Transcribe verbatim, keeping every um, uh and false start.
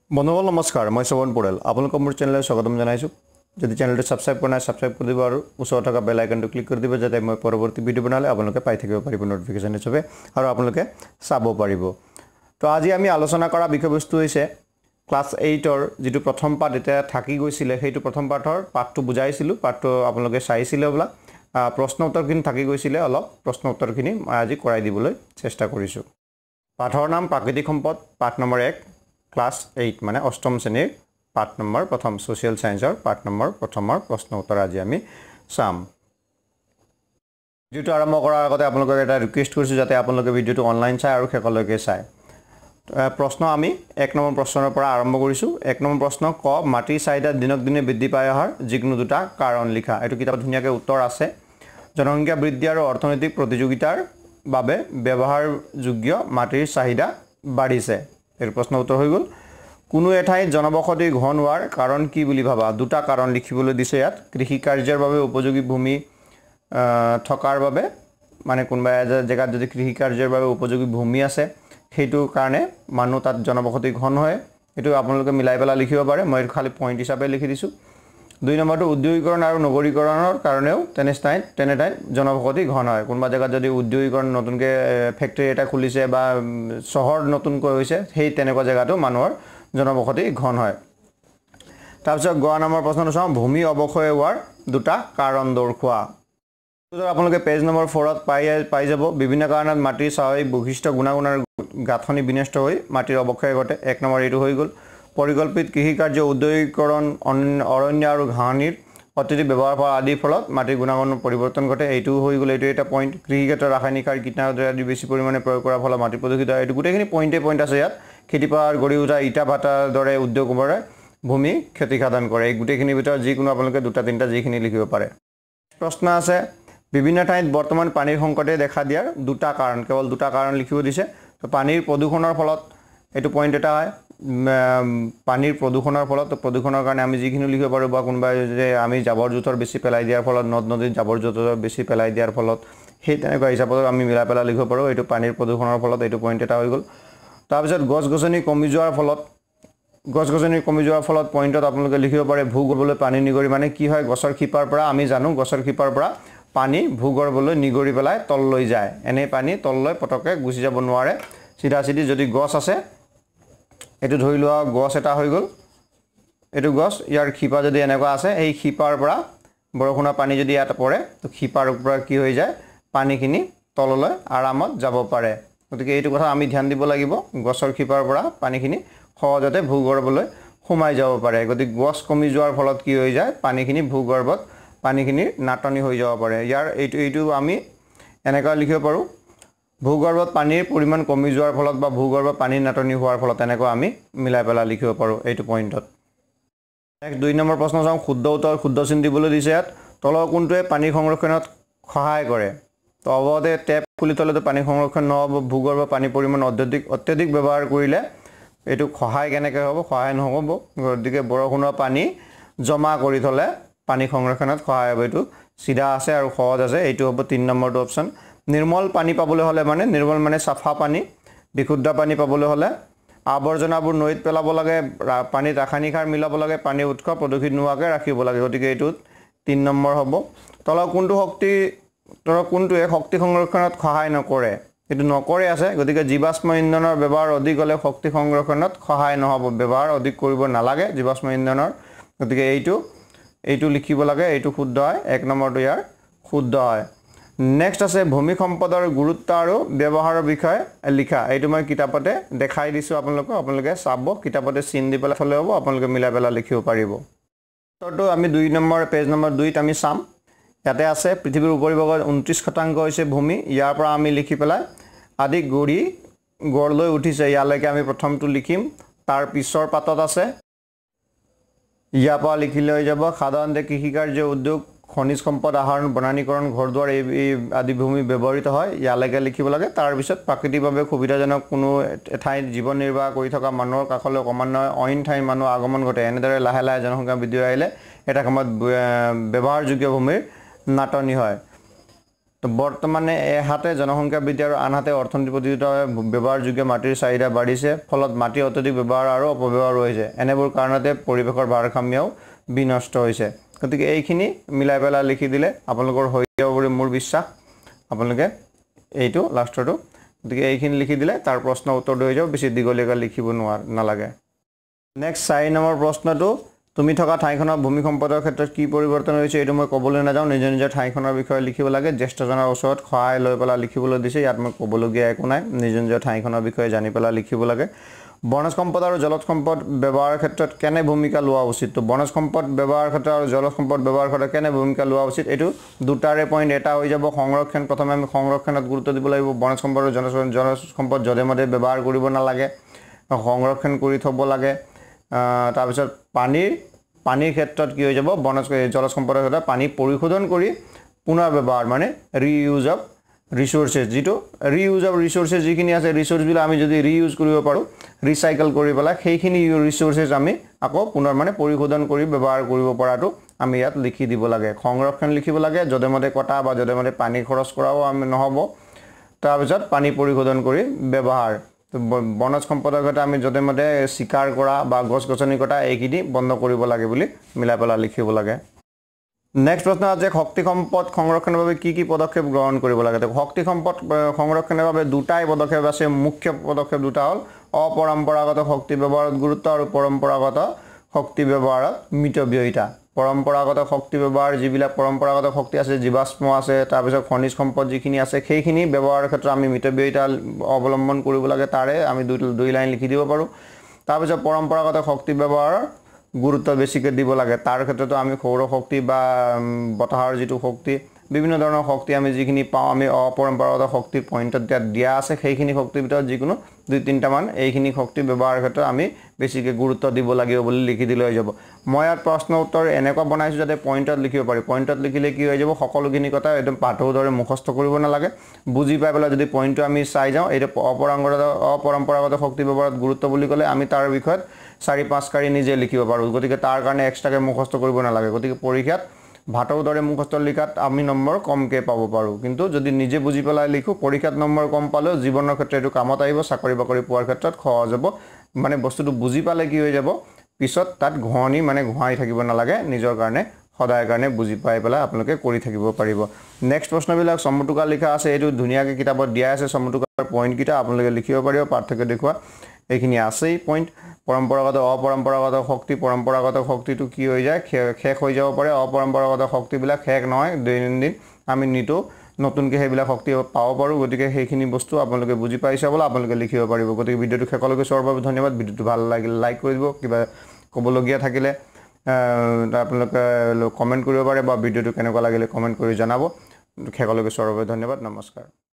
বন্ধুসকল নমস্কাৰ মই Sobhan Powdel আপোনালোকক মোৰ চেনেললৈ স্বাগতম জনাইছো যদি চেনেলটো সাবস্ক্ৰাইব কৰা নাই সাবস্ক্ৰাইব কৰি দিব আৰু ওচৰত থকা বেল আইকনটো ক্লিক কৰি দিব যাতে মই পৰৱৰ্তী ভিডিও বনালে আপোনালোকে পাই থাকিব পাৰিব নটিফিকেশন হিচাপে আৰু আপোনালোকে চাব পাৰিব তো আজি আমি আলোচনা কৰা বিষয়বস্তু হৈছে ক্লাস eight ৰ যেটো প্ৰথম পাঠ এটা থাকি গৈছিল সেইটো প্ৰথম পাঠৰ পাঠটো বুজাইছিলো পাঠটো আপোনালোকে চাইছিলে বলা প্ৰশ্ন উত্তৰখিনি থাকি গৈছিল অলপ প্ৰশ্ন উত্তৰখিনি আজি কৰাই দিবলৈ চেষ্টা কৰিছো পাঠৰ নাম প্ৰাকৃতিক সম্পদ পাঠ নম্বৰ এক Class eight মানে অষ্টম শ্ৰেণীৰ পাঠ নম্বৰ প্ৰথম সোশ্যাল সায়েন্সৰ পাঠ নম্বৰ প্ৰথমৰ প্ৰশ্ন উত্তৰ আজি আমি চাম ভিডিওটো আৰম্ভ কৰাৰ আগতে আপোনালোকক এটা ৰিকুৱেষ্ট কৰিছো যাতে আপোনালোকে ভিডিওটো অনলাইন চাই আৰু শেষলৈকে চাই প্ৰশ্ন আমি এক নম্বৰ প্ৰশ্নৰ পৰা আৰম্ভ কৰিছো এক নম্বৰ প্ৰশ্ন ক মাটিৰ চাহিদা দিনক দিনে বৃদ্ধি পাই অহাৰ যিকোনো দুটা কাৰণ লিখা এটো কিতাপত ধুনিয়াকৈ উত্তৰ আছে জনসংখ্যা বৃদ্ধি আৰু অৰ্থনৈতিক প্ৰতিযোগিতাৰ বাবে ব্যৱহাৰযোগ্য মাটিৰ চাহিদা বাঢ়িছে এর প্রশ্ন উত্তর হৈ গল কোনো এঠাই জনবসতি ঘন হোৱাৰ কাৰণ কি বুলি ভাবা দুটা কাৰণ লিখিবলৈ দিছে ইয়াত কৃষি কাৰ্যৰ বাবে উপযোগী ভূমি থকাৰ বাবে মানে কোনবা জায়গাত যদি কৃষি কাৰ্যৰ বাবে উপযোগী ভূমি আছে সেইটো কাৰণে মানুহ তাত জনবসতি ঘন হয় এটো আপোনালোকে মিলাই পেলা লিখিব পাৰে মই খালি পইণ্ট হিচাপে লিখি দিছো দুই নম্বৰটো উদ্যোগীকৰণ আৰু নগৰীকৰণৰ কাৰণেও তেনেস্থাইত তেনেটাই জনবসতি ঘন হয় কোনবা জায়গাত যদি উদ্যোগীকৰণ নতুনকে ফ্যাক্টৰী এটা খুলিছে বা শহৰ নতুনকৈ হৈছে সেই তেনেকুৱা জায়গাটো মানুহৰ জনবসতি ঘন হয় তাৰপিছত গ নম্বৰ প্ৰশ্নটো চাওঁ ভূমি অৱক্ষয় হোৱাৰ দুটা কাৰণ দৰ্শোৱা আপোনালোকে পেজ নম্বৰ four ত পাই পাই যাব বিভিন্ন কাৰণত মাটিৰ স্বাভাৱিক বৈশিষ্ট্য গুণাগুণৰ গাঁথনি বিনষ্ট হৈ মাটিৰ অৱক্ষয় ঘটে এক নম্বৰ এটো হৈ গল পৰিকল্পিত কৃষি কাৰ্য উদ্যোগীকৰণ অৰণ্য আৰু ঘাঁহনিৰ অত্যাধিক ব্যৱহাৰ কৰা আদিৰ ফলত মাটিৰ গুণাগুণৰ পৰিৱৰ্তন ঘটে এইটো হৈ গল এইটো এটা পইণ্ট কৃষিক্ষেত্ৰত ৰাসায়নিক সাৰ কীটনাশক আদি বেছি পৰিমাণে প্ৰয়োগ কৰাৰ ফলত মাটি প্ৰদূষিত হয় এইটো গোটেইখিনি পইণ্টে পইণ্ট আছে ইয়াত খেতিপাৰ গঢ়ি উঠা ইটা ভাটাৰ দৰে উদ্যোগবোৰে ভূমি ক্ষতিসাধন কৰে এই গোটেইখিনি ভিতৰত যিকোনো আপোনালোকে দুটা তিনিটা যিখিনি লিখিব পাৰে প্ৰশ্ন আছে বিভিন্ন ঠাইত বৰ্তমান পানীৰ সংকটে দেখা দিয়াৰ দুটা কাৰণ কেৱল দুটা কাৰণ লিখিব দিছে তো পানীৰ প্ৰদূষণৰ ফলত এইটো পইণ্ট এটা হয় পানীৰ প্ৰদূষণৰ ফলত প্ৰদূষণৰ কাৰণে আমি যিখিনি লিখিব পাৰো বা কোনবা যে আমি জাবৰ জোথৰ বেছি পেলাই দিয়াৰ ফলত নদ নদীত জাবৰ জোথৰ বেছি পেলাই দিয়াৰ ফলত সেই তেনেকুৱা হিচাপত আমি মিলা পেলা লিখিব পাৰো এইটো পানীৰ প্ৰদূষণৰ ফলত এইটো পইণ্ট এটা হৈ গল তাৰপিছত গছ গছনি কমি যোৱাৰ ফলত গছ গছনি কমি যোৱাৰ ফলত পইণ্টত আপোনালোকে লিখিব পাৰে ভূগৰ্ভলৈ পানী নিগৰি মানে কি হয় গছৰ শিপাৰ পৰা আমি জানো গছৰ শিপাৰ পৰা পানী ভূগৰ্ভলৈ নিগৰি পেলাই তললৈ যায় এনে পানী তললৈ পটকে গুছি যাব নোৱাৰে সিধা সিধি যদি গছ আছে এটো ধৰি লোৱা গছ এটা হৈ গল এটো গছ ইয়াৰ শিপা যদি এনেকুৱা আছে এই শিপাৰ পৰা বৰষুণৰ পানী যদি ইয়াত পৰে তো শিপাৰ পৰা কি হৈ যায় পানীখিনি তললৈ আৰামত যাব পাৰে গতিকে এইটো কথা আমি ধ্যান দিব লাগিব গছৰ শিপাৰ পৰা পানীখিনি সহজতে ভূগৰ্ভলৈ সোমাই যাব পাৰে গতিকে গছ কমি যোৱাৰ ফলত কি হৈ যায় পানীখিনি ভূগৰ্ভত পানীখিনি নাটনি হৈ যাব পাৰে ইয়াৰ এইটো এইটো আমি এনেকা লিখিব পাৰো ভূগৰ্ভত পানীৰ পৰিমাণ কমি যোৱাৰ ফলত বা ভূগৰ্ভত পানী নাটনি হোৱাৰ ফলত এনেকৈ আমি মিলাই পেলা লিখিব পাৰো এইটো পইণ্টত নেক্সট দুই নম্বৰ প্ৰশ্ন চাওঁ শুদ্ধ উত্তৰ শুদ্ধ চিন দিবলৈ দিছে ইয়াত তলৰ কোনটোৱে পানী সংৰক্ষণত সহায় কৰে তো অৱধে টেপ খুলি থলেতো পানী সংৰক্ষণ নহব ভূগৰ্ভ পানী পৰিমাণ অত্যাধিক অত্যাধিক ব্যৱহাৰ কৰিলে এইটো সহায় কেনেকৈ হ'ব সহায় নহব গতিকে বৰষুণৰ পানী জমা কৰি থলে পানী সংৰক্ষণত সহায় হ'ব এইটো সিধা আছে আৰু সহজ আছে এইটো হ'ব তিন নম্বৰটো অপচন নিৰ্মল পানী পাবলৈ হলে মানে নিৰ্মল মানে সাফা পানী বিশুদ্ধ পানী পাবলৈ হলে আৱৰ্জনাবোৰ নৈত পেলাব লাগে পানী ৰাসায়নিক সাৰ মিলাব লাগে পানী উৎস প্ৰদূষিত নোহোৱাকৈ ৰাখিব লাগে গতিকে এইটো তিন নম্বৰ হ'ব তলৰ কোনটো শক্তি তলৰ কোনটোৱে শক্তি সংৰক্ষণত সহায় নকৰে এটো নকৰে আছে গতিকে জীৱাশ্ম ইন্ধনৰ ব্যৱহাৰ অধিক হলে শক্তি সংৰক্ষণত সহায় নহব ব্যৱহাৰ অধিক কৰিব নালাগে জীৱাশ্ম ইন্ধনৰ গতিকে এইটো এইটো লিখিব লাগে এইটো শুদ্ধ হয় এক নম্বৰটো ইয়াৰ শুদ্ধ হয় নেক্সট আছে ভূমি সম্পদৰ গুৰুত্ব আৰু ব্যৱহাৰৰ বিষয়ে লিখা এইটো মই কিতাপতে দেখাই দিছো আপোনালোকক আপোনালোকে চাব কিতাপতে চিন দি পেলাই থলে হ'ব আপোনালোকে মিলাই পেলাই লিখিব পাৰিব উত্তৰটো আমি দুই নম্বৰ পেজ নম্বৰ দুই ত আমি চাম ইয়াতে আছে পৃথিৱীৰ উপৰিভাগৰ ঊনত্ৰিশ শতাংশ হৈছে ভূমি ইয়াৰ পৰা আমি লিখি পেলাই আদি গৰি গড়লৈ উঠিছে ইয়ালৈকে আমি প্ৰথমটো লিখিম তাৰ পিছৰ পাতত আছে ইয়াৰ পৰা লিখিলে হৈ যাব সাধাৰণতে কৃষি কাৰ্য উদ্যোগ খনিজ সম্পদ আহৰণ বনানীকৰণ ঘৰদুৱাৰ এই আদি ভূমি ব্যৱহৃত হয় ইয়ালৈকে লিখিব লাগে তাৰ পিছত প্ৰাকৃতিকভাৱে সুবিধাজনক কোনো ঠাইত জীৱন নিৰ্বাহ কৰি থকা মানুহৰ কাষলৈ ক্ৰমান্বয়ে অইন ঠাইৰ মানুহ আগমন ঘটে এনেদৰে লাহে লাহে জনসংখ্যা বৃদ্ধি আহিলে এটা সময়ত ব্যৱহাৰযোগ্য ভূমিৰ নাটনি হয় তো বৰ্তমানে এহাতে জনসংখ্যা বৃদ্ধি আৰু আনহাতে অৰ্থনীতি প্ৰতিযোগিতাৰ ব্যৱহাৰযোগ্য মাটিৰ চাহিদা বাঢ়িছে ফলত মাটি অত্যধিক ব্যৱহাৰ আৰু অপব্যৱহাৰ হৈছে এনেবোৰ কাৰণতে পৰিৱেশৰ ভাৰসাম্যও বিনষ্ট হৈছে গতিকে এইখিনি মিলাই পেলাই লিখি দিলে আপোনালোকৰ হৈ যাব বুলি মোৰ বিশ্বাস আপোনালোকে এইটো লাষ্টৰটো গতিকে এইখিনি লিখি দিলে তাৰ প্ৰশ্ন উত্তৰ হৈ যাব বেছি দীঘলীয়াকৈ লিখিব নোৱাৰ নালাগে নেক্সট চাৰি নম্বৰ প্ৰশ্নটো তুমি থকা ঠাইখনৰ ভূমিকম্পৰ ক্ষেত্ৰত কি পৰিৱৰ্তন হৈছে এইটো মই ক'বলৈ নাযাওঁ নিজৰ নিজৰ ঠাইখনৰ বিষয়ে লিখিব লাগে জ্যেষ্ঠজনৰ ওচৰত সহায় লৈ পেলাই লিখিবলৈ দিছে ইয়াত মই ক'বলগীয়া একো নাই নিজৰ নিজৰ ঠাইখনৰ বিষয়ে জানি পেলাই লিখিব লাগে বনজ সম্পদ আৰু জলজ সম্পদ ব্যৱহাৰৰ ক্ষেত্ৰত কেনে ভূমিকা লোৱা উচিত তো বনজ সম্পদ ব্যৱহাৰৰ ক্ষেত্ৰত আৰু জলজ সম্পদ ব্যৱহাৰৰ ক্ষেত্ৰত কেনে ভূমিকা লোৱা উচিত এইটো দুটাৰে পইণ্ট এটা হৈ যাব সংৰক্ষণ প্ৰথমে আমি সংৰক্ষণত গুৰুত্ব দিব লাগিব বনজ সম্পদ আৰু জলজ জলজ সম্পদ যধে মধে ব্যৱহাৰ কৰিব নালাগে সংৰক্ষণ কৰি থ'ব লাগে তাৰপিছত পানীৰ পানীৰ ক্ষেত্ৰত কি হৈ যাব বনজ জলজ সম্পদৰ ক্ষেত্ৰত পানী পৰিশোধন কৰি পুনৰ ব্যৱহাৰ মানে ৰিইউজ অফ ৰিসোৰ্সেস যেটো ৰিইউজ অফ ৰিসোৰ্সেস যিখিনি আছে ৰিসোৰ্সবিলাক আমি যদি ৰিইউজ কৰিব পাৰো ৰিসাইকেল কৰি পেলাই সেইখিনি ৰিসোৰ্সেস আমি আকৌ পুনৰ মানে পৰিশোধন কৰি ব্যৱহাৰ কৰিব পৰাটো আমি ইয়াত লিখি দিব লাগে সংৰক্ষণ লিখিব লাগে যধে মধে কটা বা যধে মধে পানী খৰচ কৰাও আমি নহব তাৰপিছত পানী পৰিশোধন কৰি ব্যৱহাৰ বনজ সম্পদৰ ক্ষেত্ৰত আমি যধে মধে শিকাৰ কৰা বা গছ গছনি কটা এইখিনি বন্ধ কৰিব লাগে বুলি মিলাই পেলাই লিখিব লাগে নেক্সট প্ৰশ্ন আছে শক্তি সম্পদ সংৰক্ষণৰ বাবে কি কি পদক্ষেপ গ্ৰহণ কৰিব লাগে তো শক্তি সম্পদ সংৰক্ষণৰ বাবে দুটাই পদক্ষেপ আছে মুখ্য পদক্ষেপ দুটা হ'ল অপৰম্পৰাগত শক্তি ব্যৱহাৰত গুৰুত্ব আৰু পৰম্পৰাগত শক্তি ব্যৱহাৰত মিতব্যয়িতা পৰম্পৰাগত শক্তি ব্যৱহাৰ যিবিলাক পৰম্পৰাগত শক্তি আছে জীৱাশ্ম আছে তাৰপিছত খনিজ সম্পদ যিখিনি আছে সেইখিনি ব্যৱহাৰৰ ক্ষেত্ৰত আমি মিতব্যয়িতা অৱলম্বন কৰিব লাগে তাৰে আমি দুই দুই লাইন লিখি দিব পাৰো তাৰপিছত পৰম্পৰাগত শক্তি ব্যৱহাৰৰ গুৰুত্ব বেছিকৈ দিব লাগে তাৰ ক্ষেত্ৰতো আমি সৌৰ শক্তি বা বতাহৰ যিটো শক্তি বিভিন্ন ধৰণৰ শক্তি আমি যিখিনি পাওঁ আমি অপৰম্পৰাগত শক্তিৰ পইণ্টত দিয়া আছে সেইখিনি শক্তিৰ ভিতৰত যিকোনো দুই তিনিটা মান এইখিনি শক্তি ব্যৱহাৰৰ ক্ষেত্ৰত আমি বেছিকৈ গুৰুত্ব দিব লাগিব বুলি লিখি দিলে হৈ যাব মই ইয়াত প্ৰশ্ন উত্তৰ এনেকুৱা বনাইছো যাতে পইণ্টত লিখিব পাৰি পইণ্টত লিখিলে কি হৈ যাব সকলোখিনি কথা একদম পাঠৰ দৰে মুখস্থ কৰিব নালাগে বুজি পাই পেলাই যদি পইণ্টটো আমি চাই যাওঁ এইটো অপৰম্পৰাগত অপৰম্পৰাগত শক্তি ব্যৱহাৰত গুৰুত্ব বুলি ক'লে আমি তাৰ বিষয়ত চাৰি পাঁচ কাৰি নিজে লিখিব পাৰো গতিকে তাৰ কাৰণে এক্সট্ৰাকে মুখস্থ কৰিব নালাগে গতিকে পৰীক্ষাত ভাটৰ দৰে মুখস্থ লিখাত আমি নম্বৰ কমকে পাব পাৰো কিন্তু যদি নিজে বুজি পেলাই লিখো পৰীক্ষাত নম্বৰ কম পালেও জীৱনৰ ক্ষেত্ৰত এটো কামত আহিব চাকৰি বাকৰি পোৱাৰ ক্ষেত্ৰত সহজ হ'ব মানে বস্তুটো বুজি পালে কি হৈ যাব পিছত তাত ঘহনি মানে ঘহাই থাকিব নালাগে নিজৰ কাৰণে সদায় কাৰণে বুজি পাই পেলাই আপোনালোকে কৰি থাকিব পাৰিব নেক্সট প্ৰশ্নবিলাক সমটুকা লিখা আছে এটো ধুনিয়াকে কিতাপত দিয়া আছে সমটুকাৰ পইণ্ট কিটা আপোনালোকে লিখিব পাৰিব পাৰ্থক্য দেখুৱা এইখিনি আছেই পইণ্ট পৰম্পৰাগত অপৰম্পৰাগত শক্তি পৰম্পৰাগত শক্তিটো কি হৈ যায় শেষ হৈ যাব পাৰে অপৰম্পৰাগত শক্তিবিলাক শেষ নহয় দৈনন্দিন আমি নিতো নতুনকৈ সেইবিলাক শক্তি পাব পাৰো গতিকে সেইখিনি বস্তু আপোনালোকে বুজি পাইছে বলা আপোনালোকে লিখিব পাৰিব গতিকে ভিডিওটো শেষলৈকে চোৱাৰ বাবে ধন্যবাদ ভিডিওটো ভাল লাগিলে লাইক কৰি দিব কিবা ক'বলগীয়া থাকিলে আপোনালোকে কমেন্ট কৰিব পাৰে বা ভিডিওটো কেনেকুৱা লাগিলে কমেন্ট কৰি জনাব শেষলৈকে চোৱাৰ বাবে ধন্যবাদ নমস্কাৰ